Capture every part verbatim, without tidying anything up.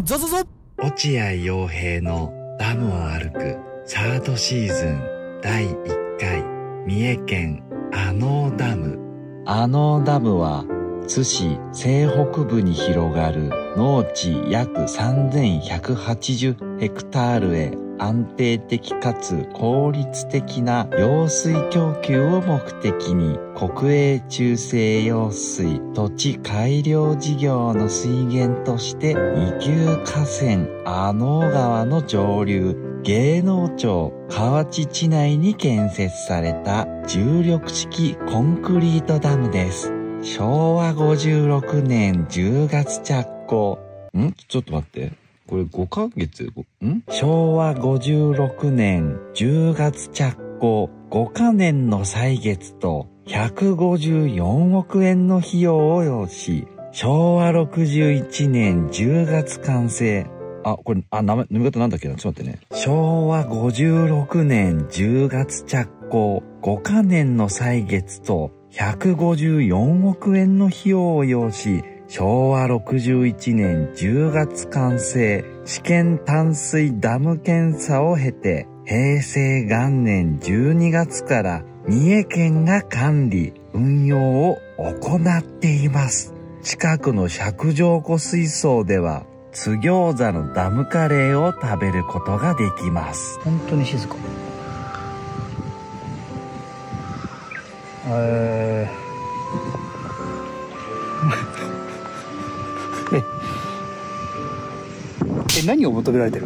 ゾゾゾ。 落合陽平のダムを歩くサードシーズンだいいっかい、三重県阿能ダム。阿能ダムは津市西北部に広がる農地約さんぜんひゃくはちじゅうヘクタールへ安定的かつ効率的な用水供給を目的に国営中性用水土地改良事業の水源として二級河川阿能川の上流芸能町河内地内に建設された重力式コンクリートダムです。しょうわごじゅうろくねんじゅうがつ着工。んちょっと待って。これごかげつんしょうわごじゅうろくねんじゅうがつ着工ごかねんの歳月とひゃくごじゅうよんおくえんの費用を要し、しょうわろくじゅういちねんじゅうがつ完成。あ、これ、あ、名前、読み方なんだっけなちょっと待ってね。しょうわごじゅうろくねんじゅうがつ着工ごかねんの歳月とひゃくごじゅうよんおくえんの費用を要し、しょうわろくじゅういちねんじゅうがつ完成、試験淡水ダム検査を経て、へいせいがんねんじゅうにがつから三重県が管理、運用を行っています。近くの石上湖水槽では、津餃子のダムカレーを食べることができます。 本当に静か。えー、ええ何を求められてる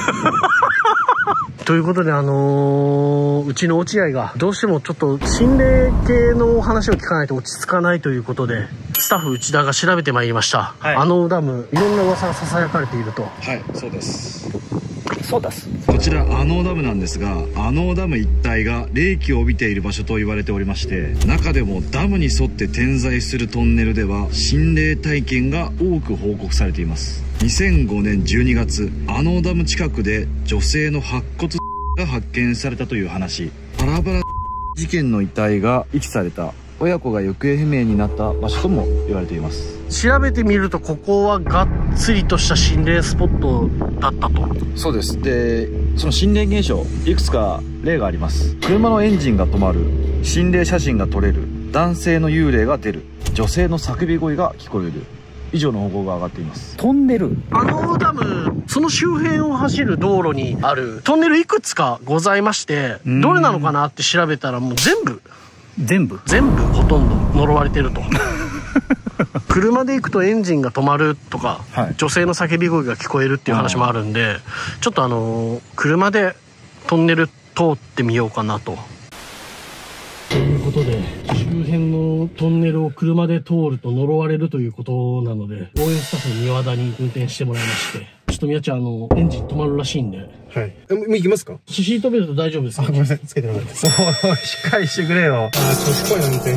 ということで、あのー、うちの落合がどうしてもちょっと心霊系の話を聞かないと落ち着かないということで、スタッフ内田が調べてまいりました。はい、あのダム、いろんな噂がささやかれていると。 はい、そうです。 そうです。 こちら阿能ダムなんですが、阿能ダム一帯が霊気を帯びている場所と言われておりまして、中でもダムに沿って点在するトンネルでは心霊体験が多く報告されています。にせんごねんじゅうにがつ、阿能ダム近くで女性の白骨が発見されたという話。バラバラ事件の遺体が遺棄された、親子が行方不明になった場所とも言われています。 調べてみると、ここはがっつりとした心霊スポットだったと。 そうです。で、その心霊現象、いくつか例があります。車のエンジンが止まる、心霊写真が撮れる、男性の幽霊が出る、女性の叫び声が聞こえる、以上の報告が上がっています。 トンネル、 あのダム、その周辺を走る道路にあるトンネルいくつかございまして、どれなのかなって調べたら、もう全部全部全部ほとんど呪われてると。車で行くとエンジンが止まるとか、はい、女性の叫び声が聞こえるっていう話もあるんで、ちょっとあのー、車でトンネル通ってみようかなと。ということで、周辺のトンネルを車で通ると呪われるということなので、応援スタッフの宮田に運転してもらいまして、ちょっと宮ちゃん、あのエンジン止まるらしいんで。はい。 え、もう行きますか？ シートベルト大丈夫ですか？ あ、ごめんなさい、つけてなかったです。おい、しっかりしてくれよ。あー、調子こいな運転。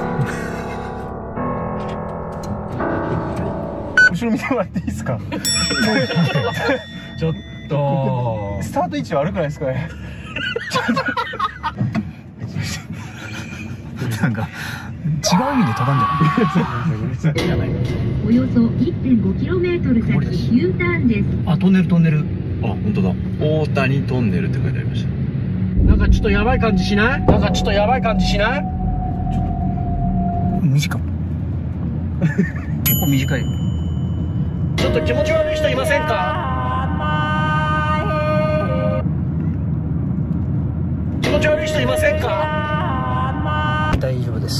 後ろ見てもらっていいですか？ちょっとスタート位置悪くないですかね？ なんか違う意味で飛ばんじゃない？ およそ いってんごキロメートル 先 U ターンです。 あ、トンネルトンネル。 あ、本当だ。大谷トンネルって書いてありました。 なんかちょっとやばい感じしない？なんかちょっとやばい感じしない？ちょっと短い。結構短い。 ちょっと気持ち悪い人いませんか？気持ち悪い人いませんか？ 大丈夫です。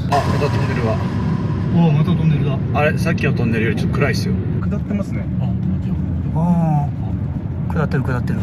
あ、またトンネルは。 おお、またトンネルだ。 あれ、さっきのトンネルよりちょっと暗いですよ。 下ってますね。 ああ、下ってる下ってる。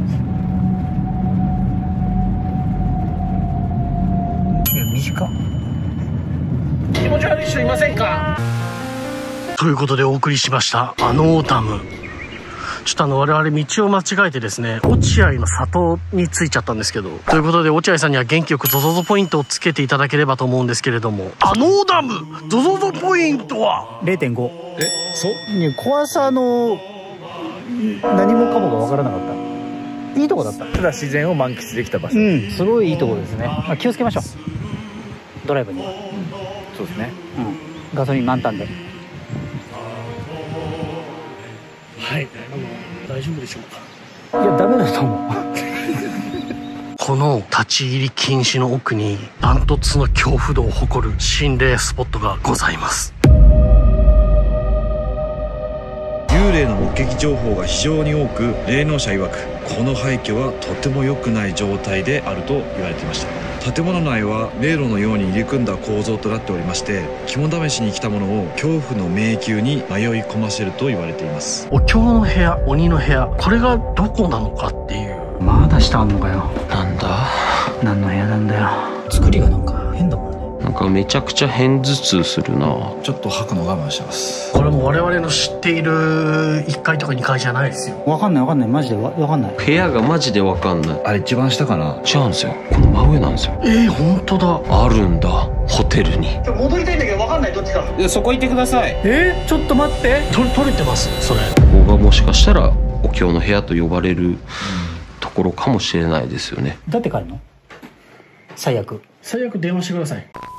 いや、短っ。 気持ち悪い人いませんか？ということでお送りしました阿能ダム。ちょっとあの我々道を間違えてですね、落合の里に着いちゃったんですけど、ということで落合さんには元気よくゾゾゾポイントをつけていただければと思うんですけれども、阿能ダムゾゾゾポイントはれいてんご。 え、そう？ 怖さの何もかもが分からなかった。いいとこだった。 ただ自然を満喫できた場所。 うん、すごいいいとこですね。まあ、気をつけましょう。ドライブには。 そうですね。 うん、ガソリン満タンで。 はい、あの大丈夫でしょうか。 いやダメだと思う。 この立ち入り禁止の奥にダントツの恐怖度を誇る心霊スポットがございます。 幽霊の目撃情報が非常に多く、霊能者曰くこの廃墟はとても良くない状態であると言われていました。建物内は迷路のように入り組んだ構造となっておりまして、肝試しに来たものを恐怖の迷宮に迷い込ませると言われています。 お経の部屋、鬼の部屋、これがどこなのかっていう。 まだ下あんのかよ。 なんだ何の部屋なんだよ。 作りがなんか変だもんね。なんかめちゃくちゃ片頭痛するな。 ちょっと吐くの我慢してます。 これも我々の知っているいっかいとかにかいじゃないですよ。 わかんないわかんない、マジでわわかんない。 部屋がマジでわかんない。 あれ一番下かな。 違うんですよ、この真上なんですよ。 えー、本当だ。 あるんだ、ホテルに。 戻りたいんだけどわかんない、どっちか。 いや、そこ行ってください。 えー、ちょっと待って。 と取れてますそれ。 ここがもしかしたらお経の部屋と呼ばれるところかもしれないですよね。 どうやって帰るの？最悪。 最悪電話してください。